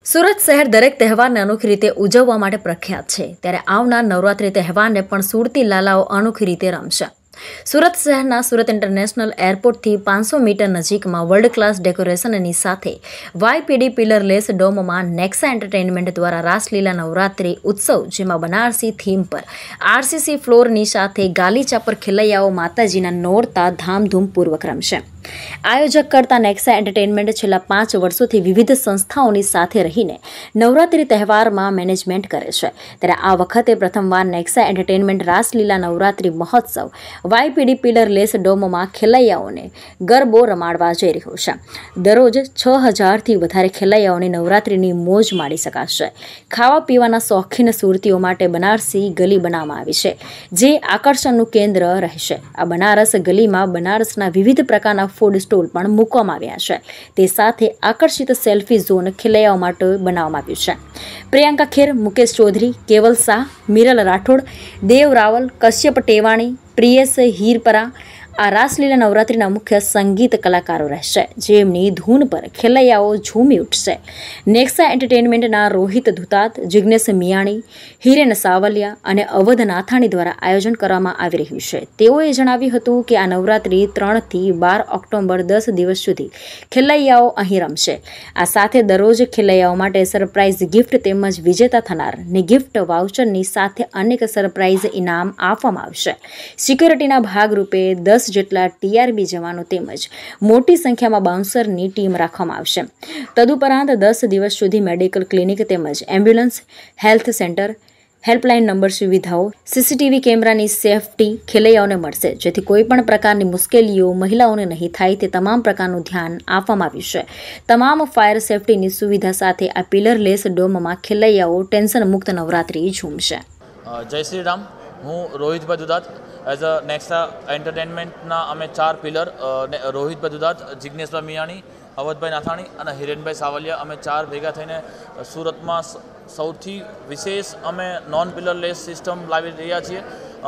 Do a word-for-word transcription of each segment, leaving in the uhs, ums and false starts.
સુરત શહેર દરેક તહેવારને અનોખી રીતે ઉજવવા માટે પ્રખ્યાત છે, ત્યારે આવનાર નવરાત્રી તહેવારને પણ સુરતી લાલાઓ અનોખી રીતે રમશે। સુરત શહેરના સુરત ઇન્ટરનેશનલ એરપોર્ટથી પાંચસો મીટર નજીકમાં વર્લ્ડ ક્લાસ ડેકોરેશનની સાથે વાયપીડી પિલરલેસ ડોમમાં નેક્સા એન્ટરટેનમેન્ટ દ્વારા રાસલીલા નવરાત્રી ઉત્સવ, જેમાં બનારસી થીમ પર આરસીસી ફ્લોરની સાથે ગાલીચા પર ખેલૈયાઓ માતાજીના નોરતા ધામધૂમપૂર્વક રમશે। આયોજક કરતા નેક્સા એન્ટરટેનમેન્ટ છેલ્લા પાંચ વર્ષોથી વિવિધ સંસ્થાઓની સાથે રહીને નવરાત્રી તહેવારમાં મેનેજમેન્ટ કરે છે, ત્યારે આ વખતે પ્રથમવાર નેક્સા એન્ટરટેનમેન્ટ રાસલીલા નવરાત્રી મહોત્સવ વાયપીડી પિલરલેસ ડોમમાં ખેલૈયાઓને ગરબો રમાડવા જઈ રહ્યો છે। દરરોજ છ હજારથી વધારે ખેલૈયાઓની નવરાત્રીની મોજ માણી શકાશે। ખાવા પીવાના શોખીન સુરતીઓ માટે બનારસી ગલી બનાવવામાં આવી છે, જે આકર્ષણનું કેન્દ્ર રહેશે। આ બનારસ ગલીમાં બનારસના વિવિધ પ્રકારના ફૂડ સ્ટોલ પણ મૂકવામાં આવ્યા છે, તે સાથે આકર્ષિત સેલ્ફી ઝોન ખેલૈયાઓ માટે બનાવવામાં આવ્યું છે। પ્રિયંકા ખેર, મુકેશ ચૌધરી, કેવલ શાહ, મિરલ રાઠોડ, દેવ રાવલ, કશ્યપ ટેવાણી, પ્રિયેશ હીરપરા આ રાસલીલા નવરાત્રીના મુખ્ય સંગીત કલાકારો રહેશે, જેમની ધૂન પર ખેલૈયાઓ ઝૂમી ઉઠશે। નેક્સા એન્ટરટેનમેન્ટના રોહિત ધુતાત, જિગ્નેશ મિયાણી, હિરેન સાવલિયા અને અવધ નાથાણી દ્વારા આયોજન કરવામાં આવી રહ્યું છે। તેઓએ જણાવ્યું હતું કે આ નવરાત્રી ત્રણથી બાર ઓક્ટોબર દસ દિવસ સુધી ખેલૈયાઓ અહીં રમશે। આ સાથે દરરોજ ખેલૈયાઓ માટે સરપ્રાઇઝ ગિફ્ટ તેમજ વિજેતા થનારની ગિફ્ટ વાઉચરની સાથે અનેક સરપ્રાઇઝ ઇનામ આપવામાં આવશે। સિક્યોરિટીના ભાગરૂપે દસ જેટલા ટીઆરબી જવાનો તેમજ મોટી સંખ્યામાં બાઉન્સરની ટીમ રાખવામાં આવશે। તદુપરાંત દસ દિવસ સુધી મેડિકલ ક્લિનિક તેમજ ambulance, health centre, helpline number સુવિધાઓ, સીસીટીવી કેમેરાની સેફટી ખેલૈયાઓને મળશે, જેથી કોઈપણ પ્રકારની મુશ્કેલીઓ મહિલાઓને નહીં થાય તે તમામ પ્રકારનું ધ્યાન આપવામાં આવ્યું છે। તમામ ફાયર સેફટીની સુવિધા સાથે આ પિલરલેસ ડોમમાં ખેલૈયાઓ ટેન્શન મુક્ત નવરાત્રી ઝૂમશે। જય શ્રી રામ, હું રોહિતભાઈ દુધાત એઝ અ નેક્સા એન્ટરટેનમેન્ટના અમે ચાર પિલર રોહિતભાઈ દુધાત, જિગ્નેશભાઈ મિયાણી, અવધભાઈ નાથાણી અને હિરેનભાઈ સાવલિયા અમે ચાર ભેગા થઈને સુરતમાં સૌથી વિશેષ અમે નોન પિલરલેસ સિસ્ટમ લાવી રહ્યા છીએ।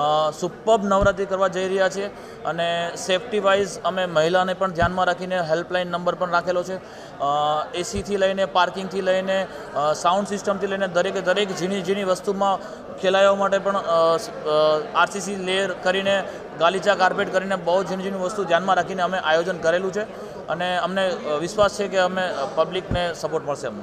સુપર્બ નવરાત્રી કરવા જઈ રહ્યા છીએ અને સેફટી વાઇઝ અમે મહિલાને પણ ધ્યાનમાં રાખીને હેલ્પલાઇન નંબર પણ રાખેલો છે। એસીથી લઈને પાર્કિંગથી લઈને સાઉન્ડ સિસ્ટમથી લઈને દરેકે દરેક ઝીણી ઝીણી વસ્તુમાં ખેલૈયાઓ માટે પણ આરસીસી લેયર કરીને ગાલીચા કાર્પેટ કરીને બહુ ઝીણી ઝીણી વસ્તુ ધ્યાનમાં રાખીને અમે આયોજન કરેલું છે અને અમને વિશ્વાસ છે કે અમે પબ્લિકને સપોર્ટ મળશે અમને।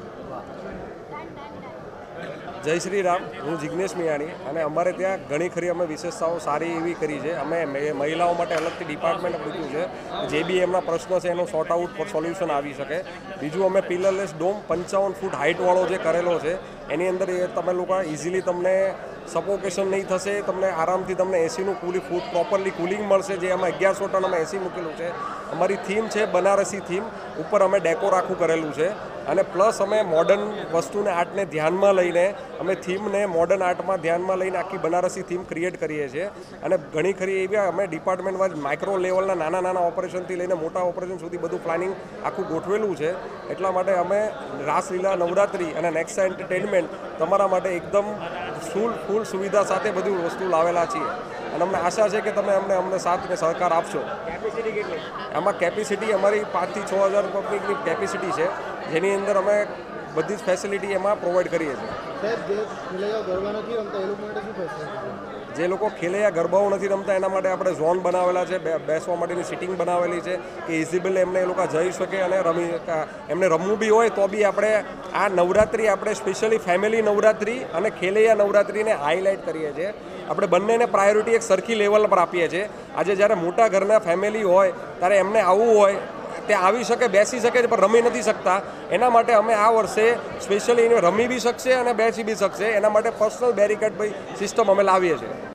જય શ્રી રામ, હું જિગ્નેશ મિયાણી અને અમારે ત્યાં ઘણી ખરી અમે વિશેષતાઓ સારી એવી કરી છે। અમે મહિલાઓ માટે અલગથી ડિપાર્ટમેન્ટ મૂક્યું છે, જે બી એમના પ્રશ્નો છે એનું સોર્ટ આઉટ પર સોલ્યુશન આવી શકે। બીજું અમે પિલરલેસ ડોમ પંચાવન ફૂટ હાઇટવાળો જે કરેલો છે, એની અંદર એ તમે લોકો ઇઝીલી તમને સફોકેશન નહીં થશે, તમને આરામથી તમને એસીનું કુલી ફૂટ પ્રોપરલી કુલિંગ મળશે, જે અમે અગિયારસો ટન અમે એસી મૂકેલું છે। અમારી થીમ છે બનારસી થીમ, ઉપર અમે ડેકોર આખું કરેલું છે અને પ્લસ અમે મોડર્ન વસ્તુને આર્ટને ધ્યાનમાં લઈને અમે થીમને મોડર્ન આર્ટમાં ધ્યાનમાં લઈને આખી બનારસી થીમ ક્રિએટ કરીએ છીએ અને ઘણી ખરી એવી અમે ડિપાર્ટમેન્ટ વાઇઝ માઇક્રો લેવલના નાના નાના ઓપરેશનથી લઈને મોટા ઓપરેશન સુધી બધું પ્લાનિંગ આખું ગોઠવેલું છે। એટલા માટે અમે રાસલીલા નવરાત્રી અને નેક્સા એન્ટરટેનમેન્ટ તમારા માટે એકદમ ફૂલ ફૂલ સુવિધા સાથે બધી વસ્તુ લાવેલા છીએ અને અમને આશા છે કે તમે અમને અમને સાથ અને સહકાર આપશો। કેપેસિટી કેટલી? આમાં કેપેસિટી અમારી પાંચથી છ હજાર પબ્લિકની કેપેસિટી છે, જેની અંદર અમે બધી જ ફેસિલિટી એમાં પ્રોવાઈડ કરીએ છીએ। જે લોકો ખેલૈયા ગરબાઓ નથી રમતા એના માટે આપણે ઝોન બનાવેલા છે, બેસવા માટેની સિટિંગ બનાવેલી છે કે ઇઝીબલ એમને એ લોકો જઈ શકે અને રમી એમને રમવું બી હોય તો બી આપણે આ નવરાત્રી આપણે સ્પેશિયલી ફેમિલી નવરાત્રી અને ખેલૈયા નવરાત્રીને હાઇલાઇટ કરીએ છીએ। આપણે બંનેને પ્રાયોરિટી એક સરખી લેવલ પર આપીએ છીએ। આજે જ્યારે મોટા ઘરના ફેમિલી હોય ત્યારે એમને આવવું હોય ત્યાં આવી શકે, બેસી શકે પણ રમી નથી શકતા, એના માટે અમે આ વર્ષે સ્પેશિયલી એને રમી બી શકશે અને બેસી બી શકશે, એના માટે પર્સનલ બેરિકેડ ભાઈ સિસ્ટમ અમે લાવીએ છીએ।